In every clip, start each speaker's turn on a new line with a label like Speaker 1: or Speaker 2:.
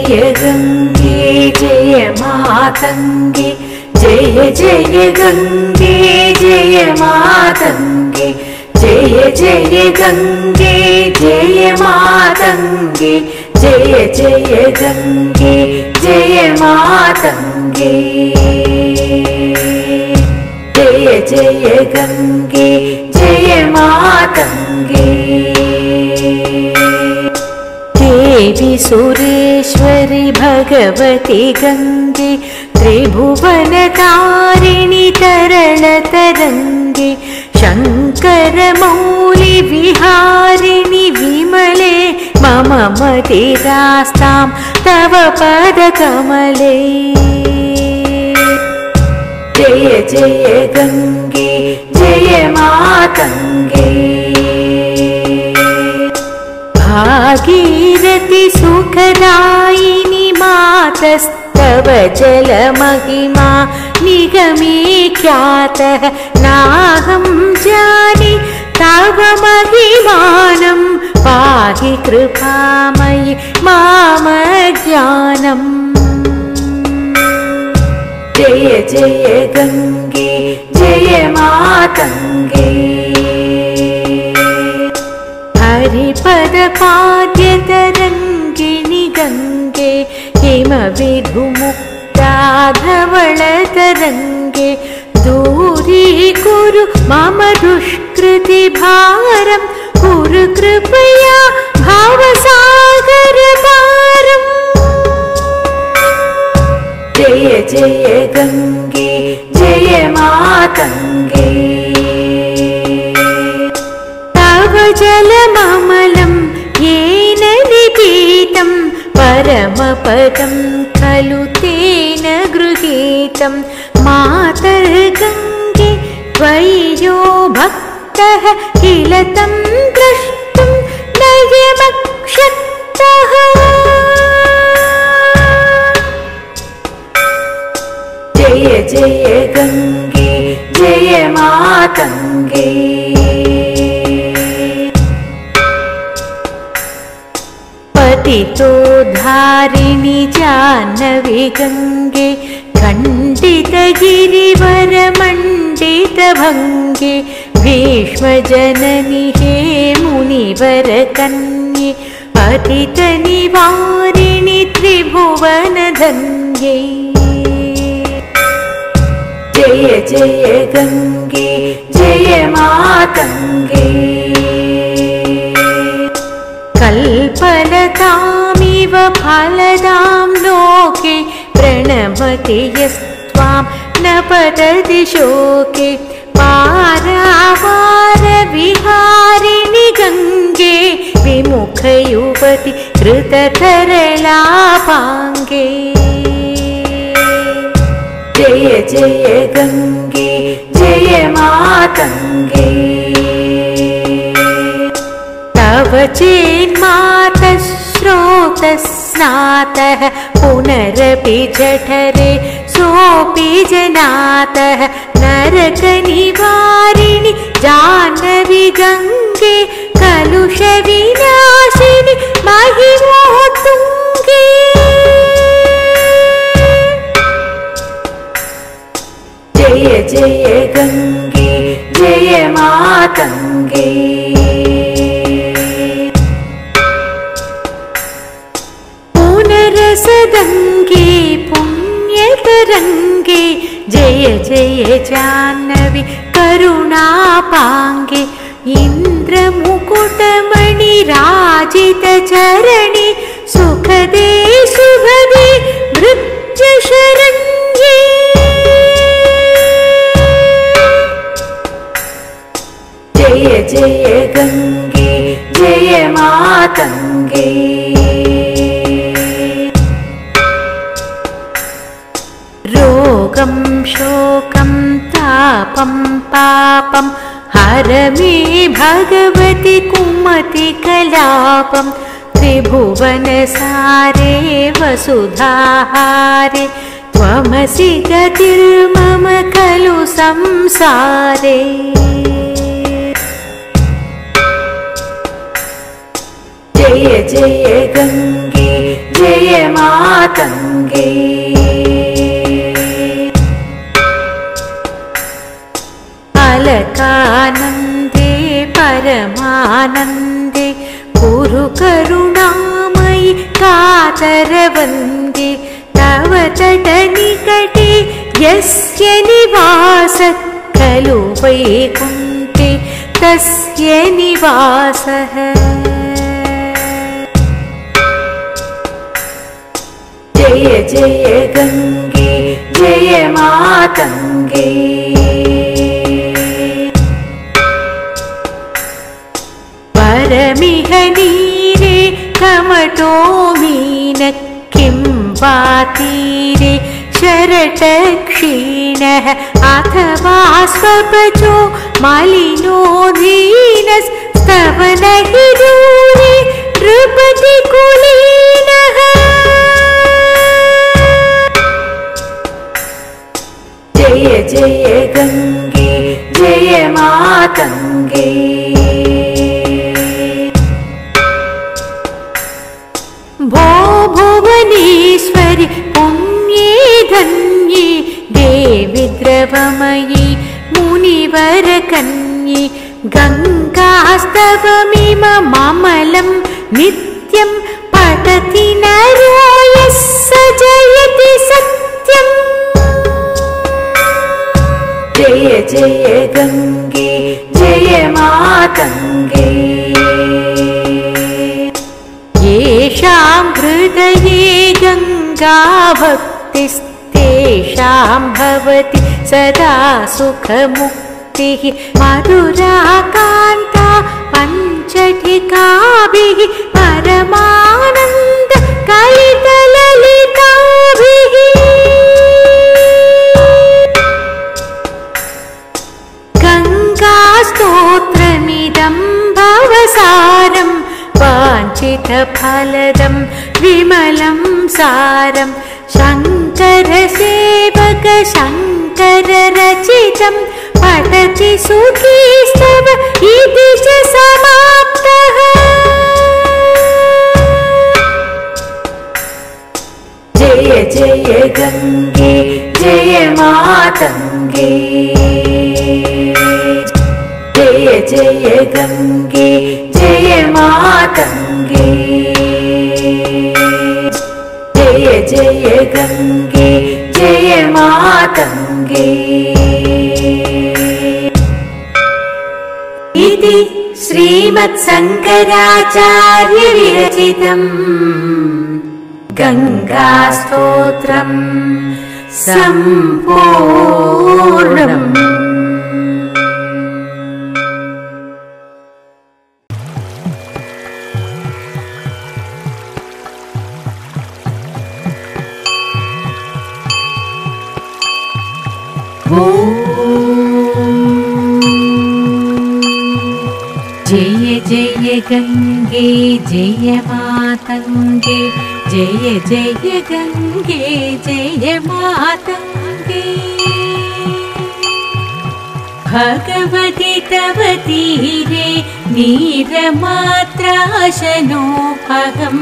Speaker 1: जय गंगे जय मातंगे जय जय गंगे जय मातंगे जय जय गंगे जय मातंगे जय जय गंगे जय मातंगे जय जय गंगे जय मातंगे देवी सुरेश्वरी भगवती गंगे त्रिभुवनतारिणी तरलतरंगे शंकर मौली विहारिणि विमले मम मतिरास्तां तव पदकमले जय जय गंगे जय मातंगे भागीरथी सुखदायिनी मातस्तव जलमहिमा निगमे ख्यातः नाहं जाने तव महिमानं पाहि कृपामयि मामज्ञानम् जय जय गंगे जय मातंगे हरिपदपाद्यतरङ्गिणि गंगे हिमविधुमुक्ता धवलतरङ्गे दूरीकुरु मम दुष्कृतिभारं कुरु कृपया भवसागरपारम् जय जय गंगे जय मातंगे तव जलममलं येन निपीतं परमपदं खलु तेन गृहीतं मातर्गंगे त्वय्यो भक्तः किल तं द्रष्टुं नयमक्षतः जय जय गंगे जय मातंगे पतितोद्धारिणि जाह्नवी गंगे खण्डितगिरिवरमण्डितभङ्गे भीष्मजननि हे मुनिवरकन्ये पतितनिवारिणि त्रिभुवनधन्ये जय जय गंगे जय मातंगे कल्पलतामिव फलदां लोके प्रणमति यस्त्वां न पतति शोके पारावारविहारिणि गंगे विमुखयुवति कृततरलापाङ्गे जय जय गंगे जय मातंगे तव चेन्मातः स्रोतस्नातः पुनरपि जठरे सोऽपि जनातः नरकनिवारिणि जाह्नवी गंगे कलुषविनाशिनि महिमोत्तुङ्गे जय जय गंगे जय मातंगे पुनरसदंगे पुण्यतरंगे जय जय जाह्नवी करुणापांगे इंद्रमुकुटमणि राजितचरणि सुखदे शुभदे भृत्यशरण्ये जय जय गंगे जय मातंगे रोगं शोकं तापं पापं हर मे भगवति कुमति कलापं त्रिभुवनसारे वसुधाहारे त्वमसि गतिर्मम खलु संसारे जय जय गंगे जय मातङ्गे अलकानन्दे परमानन्दे कुरु करुणामयि कातरवन्दे तव तटनिकटे यस्य निवासः खलु वैकुण्ठे तस्य निवासः जय जय गङ्गे जय मातङ्गे परमिह नीरे कमटो मीन किं वा तीरे शरटक्षीणः अथवा स्वपचो मलिनो दीनस्तवनहि दूरे नृपतिकुलीनः जय जय गङ्गे जय मातङ्गे भो भुवनेश्वरि पुण्ये धन्ये देवि द्रवमयि मुनिवरकन्ये गङ्गास्तवमिममलं नित्यं पठति नरो यः स जयति सत्यम् जय जय गङ्गे जय मातङ्गे येषां हृदये गङ्गा भक्तिस्तेषां भवति सदा सुखमुक्तिः मधुराकान्ता पञ्चटिकाभिः परमानन्द कलितललिताभिः गङ्गास्तोत्रमिदं भवसारं वाञ्छितफलदं विमलं सारं शङ्करसेवक शङ्कररचितं पठति सुखीस्तव इति च समाप्तः जय जय गङ्गे जय मातङ्गे जय जय गङ्गे जय मातङ्गे जय जय गङ्गे जय मातङ्गे इति श्रीमत्शङ्कराचार्यविरचितम् गङ्गास्तोत्रम् सम्पूर्णम्। जय जय गङ्गे जय मातङ्गे जय जय गङ्गे जय मातङ्गे भगवति तव तीरे नीरमात्राशनोऽहं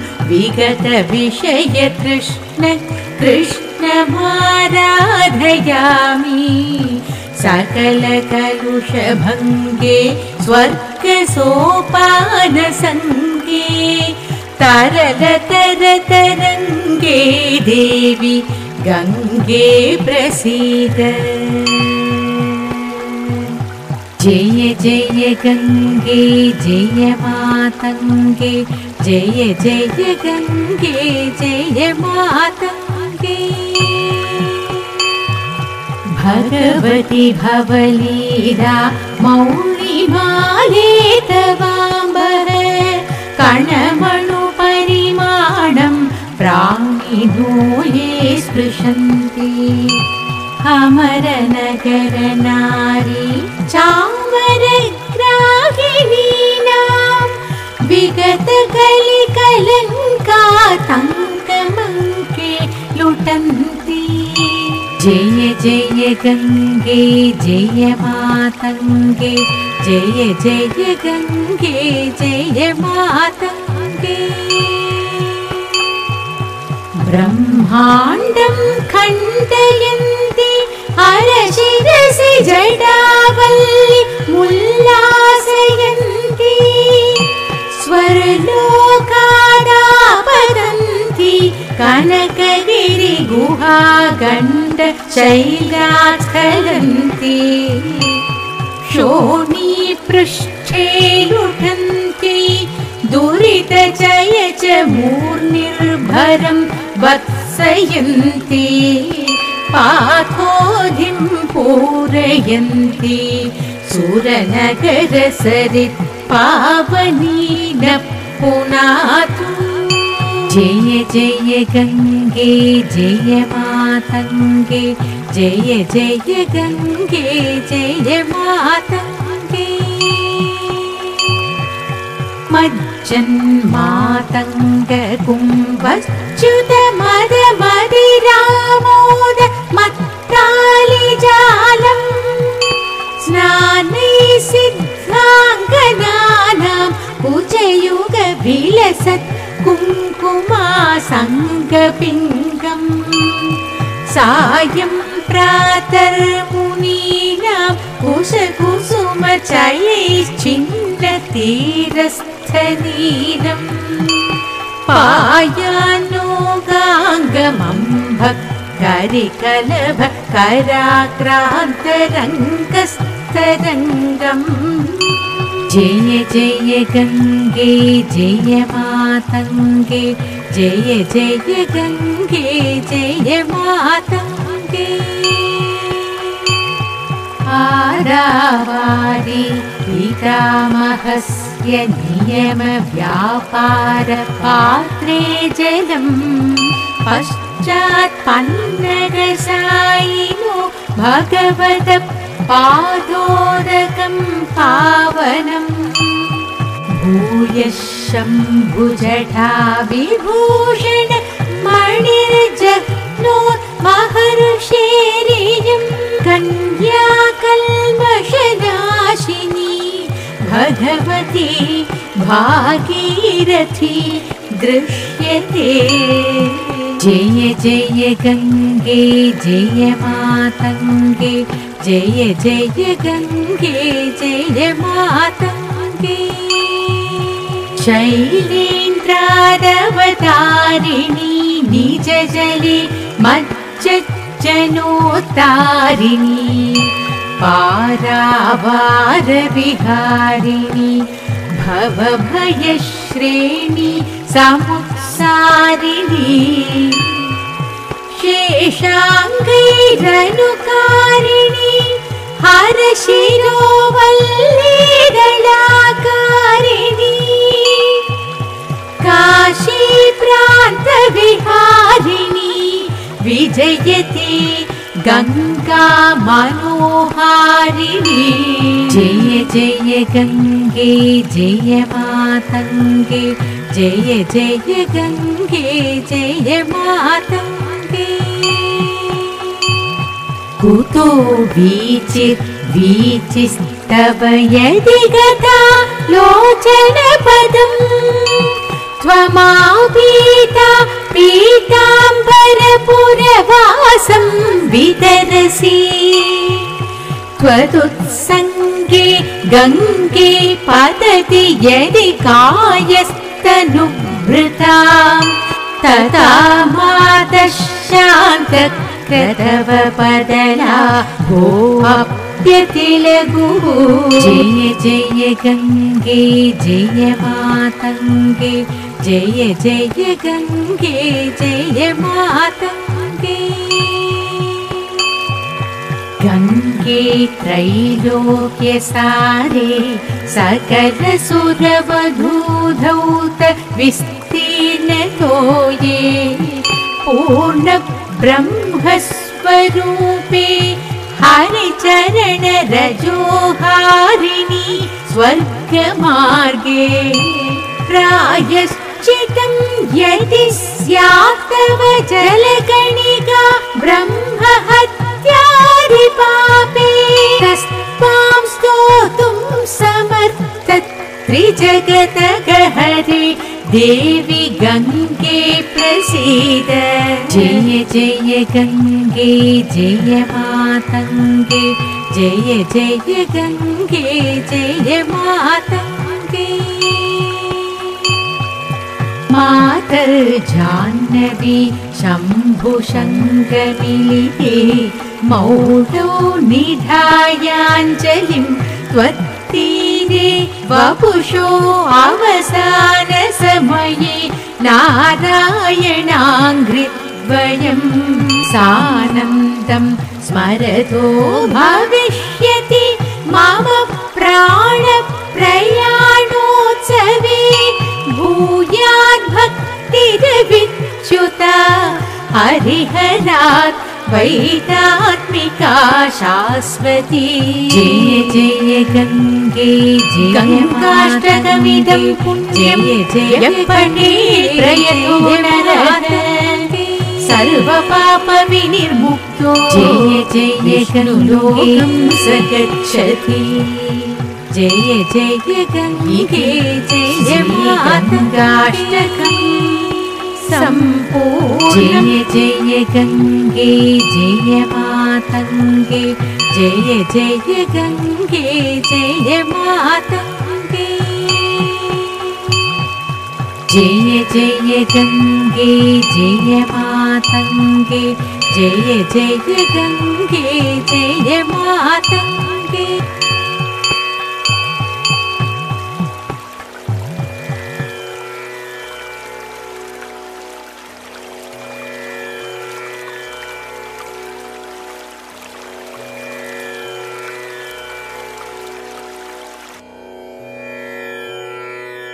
Speaker 1: विगतविषयतृष्ण कृष्णमाराधयामि सकलकलुषभङ्गे स्वर्गसोपानसङ्गे तरलतरतरङ्गे देवि गङ्गे प्रसीद जय जय गङ्गे जय मातङ्गे जय जय गङ्गे जय मातङ्गे भगवति भवलीला मौलिमाले तवाम्बर कणमणुपरिमाणं प्राणिनोये स्पृशन्ति अमरनगरनारी चामरग्राहिणीनां विगतकलिकलङ्कातङ्कमङ्के लुटन्ति जय जय गङ्गे जय मातङ्गे जय जय गङ्गे जय मातङ्गे ब्रह्माण्डं खण्डयन्ति हरशिरसि जडावल्लि उल्लासयन्ति स्वरलोकादापतन्ति कनकगिरिगुहागण्डशैलास्खलन्ति शोणीपृष्ठे लुठन्ति दुरितजय च मूर्निर्भरं वत्सयन्ति पाथोधिं पूरयन्ति सुरनगरसरित् पावनीनः पुनातु जय जय गङ्गे जय मातङ्गे जय जय गङ्गे जय मातङ्गे मज्जन्मातङ्ग कुम्भच्युत मद मदिरामोद मत्तालिजालम् स्नानै सिद्धाङ्गनानां कुजयुग विलसत् कुङ्कुमासङ्गपिङ्गम् सायं प्रातर्मुनीनां कुशकुसुमचयैश्चिन्नतीरस्थनीलम् पायानोगाङ्गमम्भक् करिकलभ कराक्रान्तरङ्गस्तरङ्गम् जय जय गङ्गे जय मातङ्गे जय जय गङ्गे जय मातङ्गे आरावारि पितामहस्य नियमव्यापारपात्रे जलम् पश्चात् पन्नगसायिनो भगवतः पादोदकं पावनम् भूयः शम्भुजटा विभूषण मणिर्जह्नोत् महर्षेरियं कन्याकल्मषनाशिनी भगवती भागीरथी दृश्यते जय जय गङ्गे जय मातङ्गे जय जय गङ्गे जय मातङ्गे शैलेन्द्रादवतारिणी निजजले मज्जज्जनोत्तारिणी पारावारविहारिणी भवभयश्रेणी समुत्सारिणी शेषाङ्गैरनुकारिणी हरशिरोवल्लीदलाकारिणी काशीप्रान्तविहारिणी विजयते गङ्गा मनोहारिणी जय जय गङ्गे जय मातङ्गे जय जय गङ्गे जय मातङ्गे कुतो वीचिस्तव यदि गता लोचनपदम् त्वमापीता पीताम्बरपुरवासं वितरसि त्वदुत्सङ्गे गङ्गे पतति यदि कायस्तनुभृतां तदा मातः शान्तक्रतव पदला भोऽप्यतिलघुः जय जय गङ्गे जय मातङ्गे जय जय गङ्गे जय मातङ्गे गङ्गे त्रैलोक्यसारे सकलसुरवधूधौत विस्तीर्णतोये पूर्णब्रह्मस्वरूपे हरिचरणरजोहारिणि स्वर्गमार्गे प्रायश्चितं यदि स्यात् तव जलकणिका ब्रह्महत्यादिपापे तस्त्वां स्तोतुं समर्थ त्रिजगतगहरे देवी गंगे प्रसीद जय जय गंगे जय मातंगे जय जय गंगे जय मातंगे मातर जाह्नवी शंभु शंखमिलिते मौढो निधायाञ्जलिं त्वत्तीरे वपुषो अवसान समये नारायणाङ्घ्रिद्वयं सानन्दं स्मरतो भविष्यति मम प्राणप्रयाणोत्सवे भूयाद्भक्तिर्विच्युत हरिहरात् वैदात्मिका शाश्वती जय जय गंगे जय गंगाष्टकमिदं पुण्यं जय पठे प्रयतो नरः सर्वपापविनिर्मुक्तो जय जय गंगों स गच्छति जय जय गंगे जय मातंगाष्टकम् संपूर्णं जय गंगे जय मातंगे जय जय गंगे जय मातंगे जय जय गंगे जय मातंगे जय जय गंगे जय मातंगे।